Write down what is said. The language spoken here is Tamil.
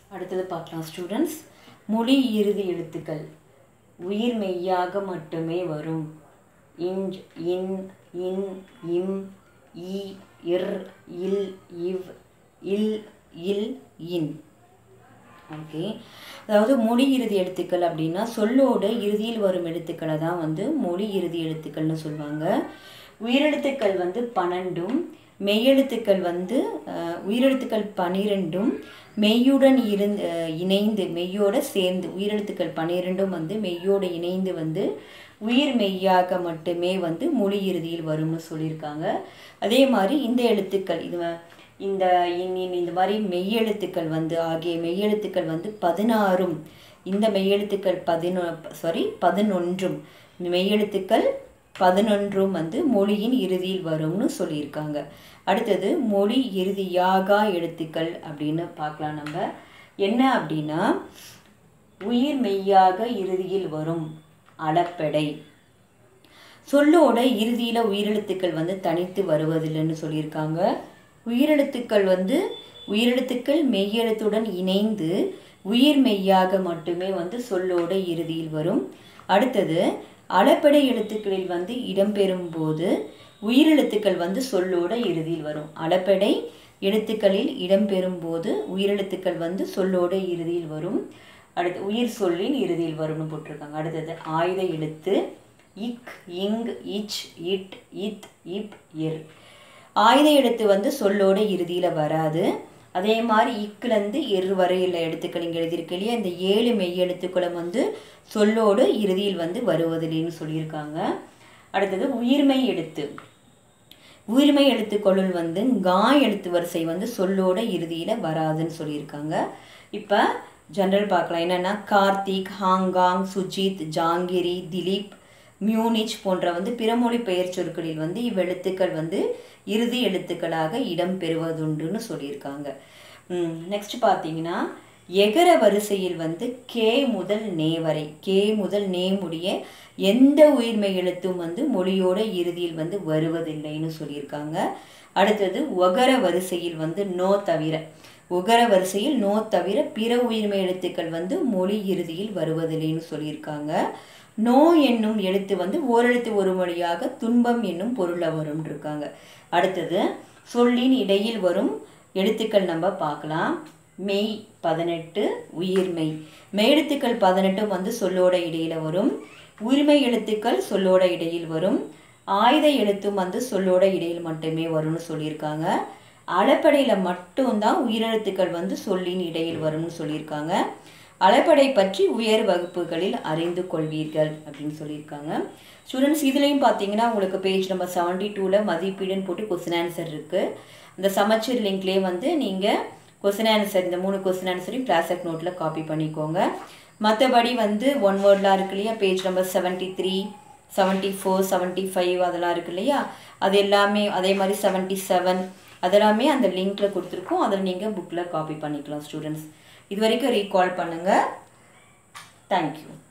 அடுத்தது பார்க்கலாம் ஸ்டூடெண்ட்ஸ். மொழி இறுதி எழுத்துக்கள் உயிர் மெய்யாக மட்டுமே வரும். இன், இன், இம், இ, இர், இல், இவ், இல், இல், இன். ஓகே, அதாவது மொழி இறுதி எழுத்துக்கள் அப்படின்னா சொல்லோட இறுதியில் வரும் எழுத்துக்களை தான் மொழி இறுதி எழுத்துக்கள்னு சொல்லுவாங்க. உயிரெழுத்துக்கள் 12, மெய்யெழுத்துக்கள் உயிரெழுத்துக்கள் 12 மெய்யுடன் இணைந்து மெய்யோட சேர்ந்து உயிரெழுத்துக்கள் 12 மெய்யோடு இணைந்து உயிர் மெய்யாக மட்டுமே மொழி இறுதியில் வரும்னு சொல்லியிருக்காங்க. அதே மாதிரி இந்த எழுத்துக்கள் இந்த இந்த மாதிரி மெய்யெழுத்துக்கள் ஆகிய மெய்யெழுத்துக்கள் 16 இந்த மெய்யெழுத்துக்கள் 11 மெய்யெழுத்துக்கள் 11 மொழியின் இறுதியில் வரும்னு சொல்லியிருக்காங்க. அடுத்தது மொழி இறுதியாக எழுத்துக்கள் அப்படின்னு பார்க்கலாம். நம்ம என்ன அப்படின்னா உயிர் மெய்யாக இறுதியில் வரும் அளப்பெடை. சொல்லோட இறுதியில் உயிரெழுத்துக்கள் தனித்து வருவதில்லைன்னு சொல்லியிருக்காங்க. உயிரெழுத்துக்கள் மெய்யெழுத்துடன் இணைந்து உயிர் மெய்யாக மட்டுமே சொல்லோட இறுதியில் வரும். அடுத்தது அளப்பெடை எழுத்துக்களில் இடம்பெறும் போது உயிரெழுத்துக்கள் சொல்லோட இறுதியில் வரும். அளப்பெடை எழுத்துக்களில் இடம்பெறும் போது உயிரெழுத்துக்கள் சொல்லோட இறுதியில் வரும். அடுத்து உயிர் சொல்லின் இறுதியில் வரும்னு போட்டிருக்காங்க. அடுத்தது ஆயுத எழுத்து இக், இங், இச், இட், இத், இப், இர். ஆயுத எழுத்து சொல்லோட இறுதியில் வராது. அதே மாதிரி இக்கிலேருந்து இரு வரையில் எழுத்துக்கள் இங்கே எழுதியிருக்கு இல்லையா, இந்த 7 மெய் எழுத்துக்களும் சொல்லோடு இறுதியில் வருவதில்லைன்னு சொல்லியிருக்காங்க. அடுத்தது உயிர்மெய் எழுத்து. உயிர்மெய் எழுத்துக்களுள் கா எழுத்து வரிசை சொல்லோட இறுதியில் வராதுன்னு சொல்லியிருக்காங்க. இப்போ ஜெனரல் பார்க்கலாம். என்னென்னா கார்த்திக், ஹாங்காங், சுஜித், ஜாங்கிரி, திலீப், மியூனிச் போன்ற பிறமொழி பெயர் சொற்களில் இவ்வெழுத்துக்கள் இறுதி எழுத்துக்களாக இடம் பெறுவதுண்டுன்னு சொல்லியிருக்காங்க. நெக்ஸ்ட் பார்த்தீங்கன்னா எகர வரிசையில் கே முதல் நே வரை, கே முதல் நே முடிய எந்த உயிர்மெய் எழுத்தும் மொழியோட இறுதியில் வருவதில்லைன்னு சொல்லியிருக்காங்க. அடுத்தது ஒகர வரிசையில் நோ தவிர, ஒகர வரிசையில் நோ தவிர பிற உயிர்மெய் எழுத்துக்கள் மொழி இறுதியில் வருவதில்லைன்னு சொல்லியிருக்காங்க. நோ என்னும் எழுத்து ஓரெழுத்து ஒரு மொழியாக துன்பம் என்னும் பொருளை வரும் இருக்காங்க. அடுத்தது சொல்லின் இடையில் வரும் எழுத்துக்கள் நம்ம பார்க்கலாம். மெய் 18, உயிர்மெய். மெய்யெழுத்துக்கள் 18 சொல்லோட இடையில வரும். உயிர்மெய் எழுத்துக்கள் சொல்லோட இடையில் வரும். ஆயுத எழுத்தும் சொல்லோட இடையில் மட்டுமே வரும்னு சொல்லியிருக்காங்க. அளப்படையில் மட்டும்தான் உயிரெழுத்துக்கள் சொல்லின் இடையில் வரும்னு சொல்லியிருக்காங்க. அளப்படை பற்றி உயர் வகுப்புகளில் அறிந்து கொள்வீர்கள் அப்படின்னு சொல்லியிருக்காங்க. ஸ்டூடெண்ட்ஸ், இதுலேயும் பார்த்தீங்கன்னா உங்களுக்கு பேஜ் நம்பர் 72 மதிப்பீடுன்னு போட்டு கொஸ்டின் ஆன்சர் இருக்குது. அந்த சமச்சீர் லிங்க்லேயே நீங்கள் கொஸ்டின் ஆன்சர், இந்த 3 கொஸ்டின் ஆன்சரையும் கிளாஸ் ஒர்க் நோட்டில் காப்பி பண்ணிக்கோங்க. மற்றபடி ஒன் வேர்ட்லாம் இருக்கு இல்லையா, பேஜ் நம்பர் 73, 74, 75 அதெல்லாம் இருக்கு இல்லையா, அது எல்லாமே அதே மாதிரி 77 அதெல்லாமே அந்த லிங்க்கில் கொடுத்துருக்கோம். அதில் நீங்கள் புக்கில் காப்பி பண்ணிக்கலாம். ஸ்டூடெண்ட்ஸ், இது வரைக்கும் ரீகால் பண்ணுங்கள். தேங்க்யூ.